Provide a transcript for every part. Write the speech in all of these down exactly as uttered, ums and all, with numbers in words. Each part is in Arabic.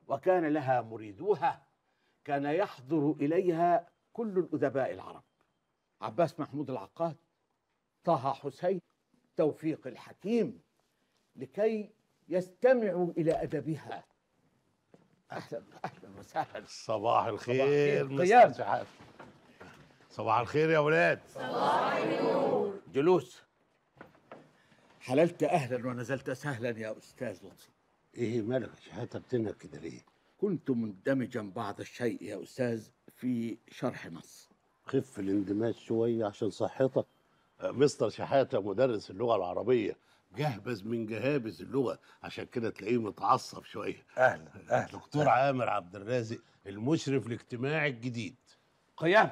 وكان لها مريدوها كان يحضر إليها كل الأدباء العرب: عباس محمود العقاد، طه حسين، توفيق الحكيم، لكي يستمعوا إلى أدبها. أهلا أهلا وسهلا. صباح الخير مستر شحاتة. صباح الخير يا ولاد. صباح النور. جلوس. حللت أهلا ونزلت سهلا يا أستاذ لطفي. إيه مالك يا شحاتة بتنهك كده ليه؟ كنت مندمجا بعض الشيء يا أستاذ في شرح نص. خف الاندماج شوية عشان صحتك. مستر شحاتة مدرس اللغة العربية، جهبذ من جهابذ اللغة، عشان كده تلاقيه متعصب شوية. أهلا أهلا. دكتور عامر عبد الرازق، المشرف الاجتماعي الجديد. قيام.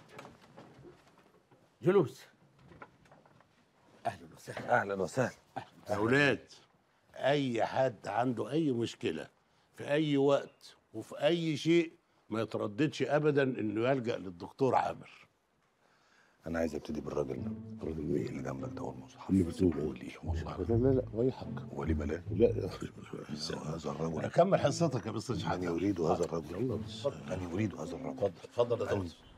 جلوس. أهلا وسهلا. أهلا وسهلا. يا أولاد، أي حد عنده أي مشكلة في أي وقت وفي أي شيء ما يترددش أبدا إنه يلجأ للدكتور عامر. أنا عايز أبتدي بالراجل الراجل مين اللي جنبك ده والمصحف اللي بتقول ولي والله. لا لا لا ريحك. ولي بلاش. لا هذا الرجل. أكمل حصتك يا مستر شحاتة. من يريد هذا الرجل. يلا بس. من يريد هذا الرجل. اتفضل اتفضل يا دكتور.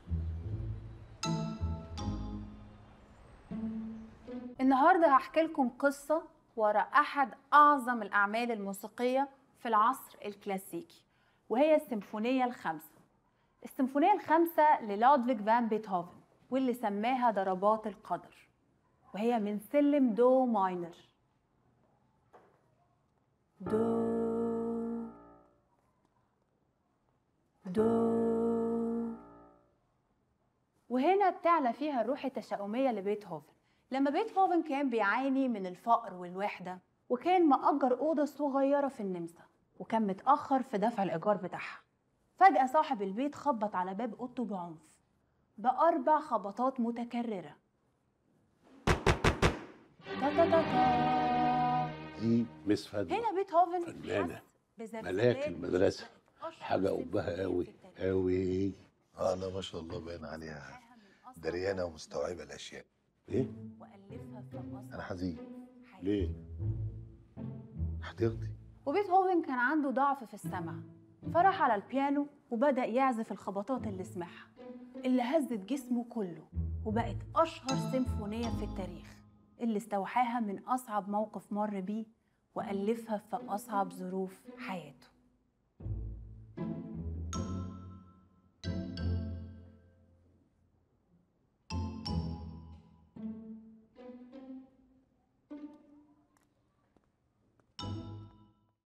النهارده هحكي لكم قصة ورا أحد أعظم الأعمال الموسيقية في العصر الكلاسيكي، وهي السيمفونية الخامسة. السيمفونية الخامسة للودفيج فان بيتهوفن، واللي سماها ضربات القدر، وهي من سلم دو ماينر. دو دو وهنا بتعلى فيها الروح التشاؤمية لبيتهوفن. لما بيتهوفن كان بيعاني من الفقر والوحدة، وكان مأجر أوضة صغيرة في النمسا، وكان متأخر في دفع الإيجار بتاعها. فجأة صاحب البيت خبط على باب أوضته بعنف بأربع خبطات متكررة. تا تا تا تا. دي مس فادمة. هنا بيتهوفن فنانة حس ملاك المدرسة، حاجة قبها قوي قوي. اه لا ما شاء الله باين عليها دريانة ومستوعبة الأشياء. ايه؟ أنا حزين. ليه؟ هتغضي. وبيتهوفن كان عنده ضعف في السمع، فراح على البيانو وبدأ يعزف الخبطات اللي سمعها، اللي هزت جسمه كله، وبقت أشهر سيمفونية في التاريخ، اللي استوحاها من أصعب موقف مر بيه وألفها في أصعب ظروف حياته.